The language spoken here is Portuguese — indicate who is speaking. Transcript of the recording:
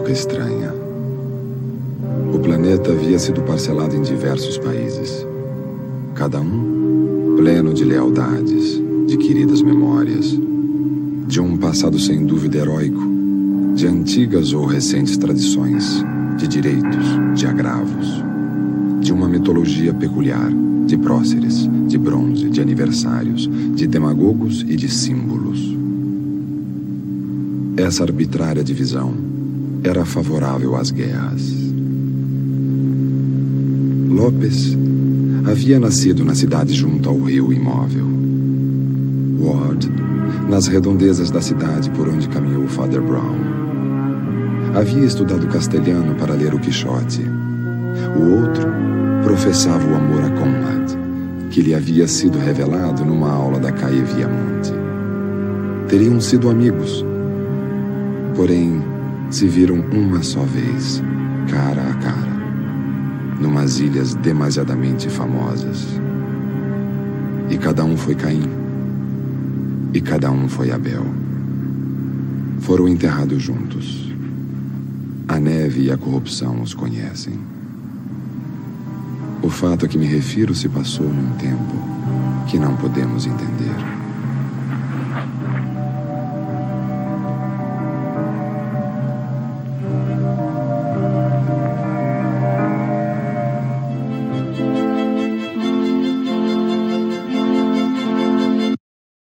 Speaker 1: época estranha. O planeta havia sido parcelado em diversos países, cada um pleno de lealdades, de queridas memórias, de um passado sem dúvida heróico, de antigas ou recentes tradições, de direitos, de agravos, de uma mitologia peculiar, de próceres, de bronze, de aniversários, de demagogos e de símbolos. Essa arbitrária divisão era favorável às guerras. Lopes havia nascido na cidade junto ao rio imóvel. Ward, nas redondezas da cidade por onde caminhou Father Brown. Havia estudado castelhano para ler o Quixote. O outro professava o amor a Conrad, que lhe havia sido revelado numa aula da Calle Viamonte. Teriam sido amigos, porém se viram uma só vez, cara a cara, numas ilhas demasiadamente famosas. E cada um foi Caim, e cada um foi Abel. Foram enterrados juntos. A neve e a corrupção os conhecem. O fato a que me refiro se passou num tempo que não podemos entender.